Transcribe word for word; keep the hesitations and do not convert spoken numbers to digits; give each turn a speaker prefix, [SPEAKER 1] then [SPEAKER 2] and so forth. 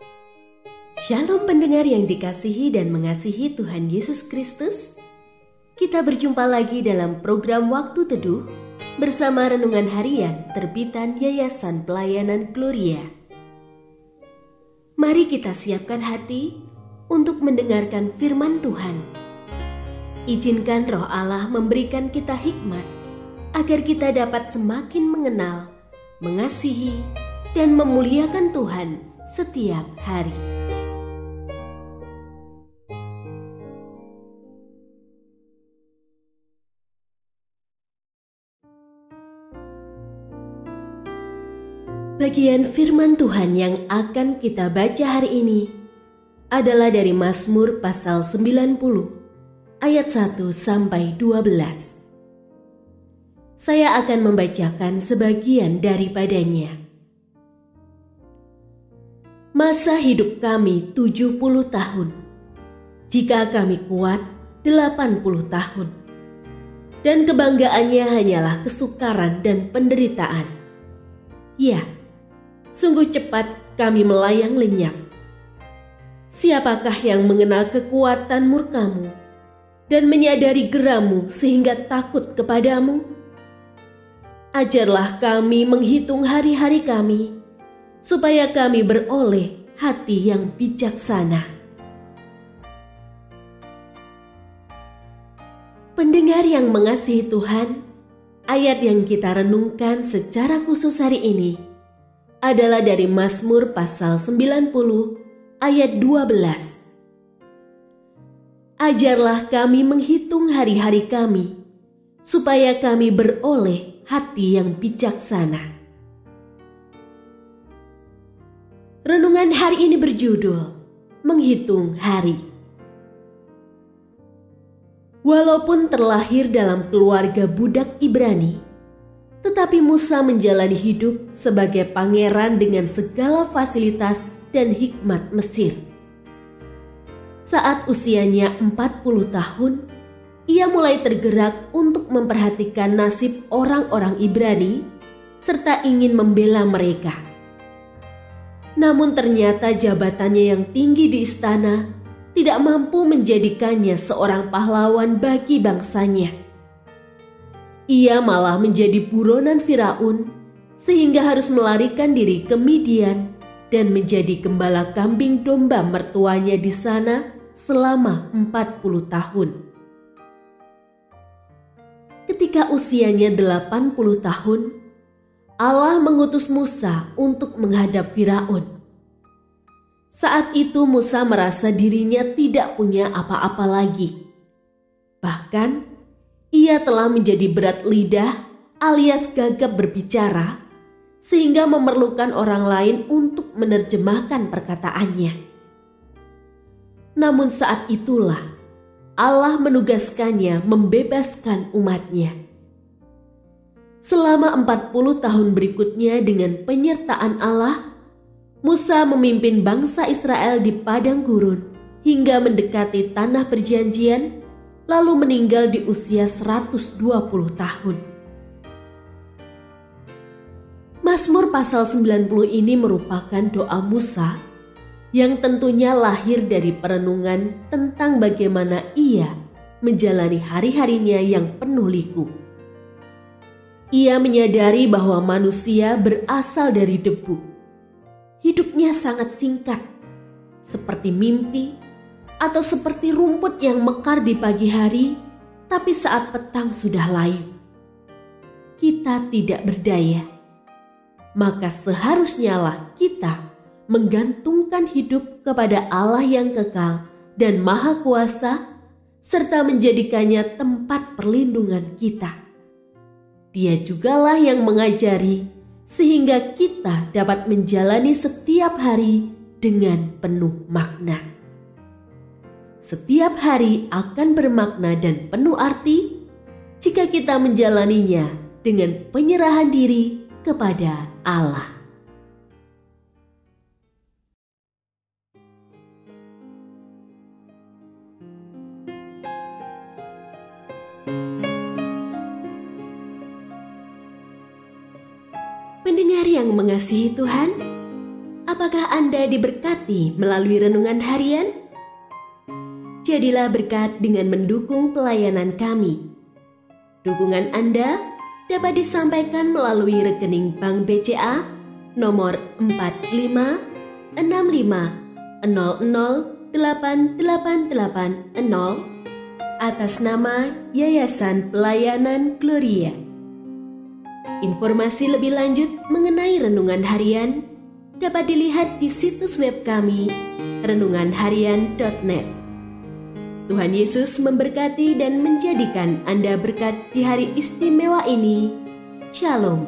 [SPEAKER 1] Shalom pendengar yang dikasihi dan mengasihi Tuhan Yesus Kristus. Kita berjumpa lagi dalam program Waktu Teduh bersama Renungan Harian terbitan Yayasan Pelayanan Gloria. Mari kita siapkan hati untuk mendengarkan firman Tuhan. Izinkan Roh Allah memberikan kita hikmat agar kita dapat semakin mengenal, mengasihi, dan memuliakan Tuhan setiap hari. Bagian firman Tuhan yang akan kita baca hari ini adalah dari Mazmur pasal sembilan puluh ayat satu sampai dua belas. Saya akan membacakan sebagian daripadanya. Masa hidup kami tujuh puluh tahun, jika kami kuat delapan puluh tahun, dan kebanggaannya hanyalah kesukaran dan penderitaan. Ya, sungguh cepat kami melayang lenyap. Siapakah yang mengenal kekuatan murkamu dan menyadari gerammu sehingga takut kepadamu? Ajarlah kami menghitung hari-hari kami, supaya kami beroleh hati yang bijaksana. Pendengar yang mengasihi Tuhan, ayat yang kita renungkan secara khusus hari ini adalah dari Mazmur pasal sembilan puluh ayat dua belas. Ajarlah kami menghitung hari-hari kami, supaya kami beroleh hati yang bijaksana. Renungan hari ini berjudul Menghitung Hari. Walaupun terlahir dalam keluarga budak Ibrani, tetapi Musa menjalani hidup sebagai pangeran dengan segala fasilitas dan hikmat Mesir. Saat usianya empat puluh tahun, ia mulai tergerak untuk memperhatikan nasib orang-orang Ibrani serta ingin membela mereka. Namun ternyata jabatannya yang tinggi di istana tidak mampu menjadikannya seorang pahlawan bagi bangsanya. Ia malah menjadi buronan Firaun sehingga harus melarikan diri ke Midian dan menjadi gembala kambing domba mertuanya di sana selama empat puluh tahun. Ketika usianya delapan puluh tahun, Allah mengutus Musa untuk menghadap Firaun. Saat itu Musa merasa dirinya tidak punya apa-apa lagi. Bahkan ia telah menjadi berat lidah alias gagap berbicara sehingga memerlukan orang lain untuk menerjemahkan perkataannya. Namun saat itulah Allah menugaskannya membebaskan umatnya. Selama empat puluh tahun berikutnya dengan penyertaan Allah, Musa memimpin bangsa Israel di padang gurun hingga mendekati tanah perjanjian, lalu meninggal di usia seratus dua puluh tahun. Mazmur pasal sembilan puluh ini merupakan doa Musa yang tentunya lahir dari perenungan tentang bagaimana ia menjalani hari-harinya yang penuh liku. Ia menyadari bahwa manusia berasal dari debu. Hidupnya sangat singkat, seperti mimpi atau seperti rumput yang mekar di pagi hari, tapi saat petang sudah layu. Kita tidak berdaya, maka seharusnya lah kita menggantungkan hidup kepada Allah yang kekal dan Maha Kuasa, serta menjadikannya tempat perlindungan kita. Dia jugalah yang mengajari sehingga kita dapat menjalani setiap hari dengan penuh makna. Setiap hari akan bermakna dan penuh arti jika kita menjalaninya dengan penyerahan diri kepada Allah. Pendengar yang mengasihi Tuhan, apa Apakah Anda diberkati melalui renungan harian? Jadilah berkat dengan mendukung pelayanan kami. Dukungan Anda dapat disampaikan melalui rekening Bank B C A nomor empat lima enam lima nol nol delapan delapan delapan nol atas nama Yayasan Pelayanan Gloria. Informasi lebih lanjut mengenai renungan harian dapat dilihat di situs web kami renungan harian titik net. Tuhan Yesus memberkati dan menjadikan Anda berkat di hari istimewa ini. Shalom.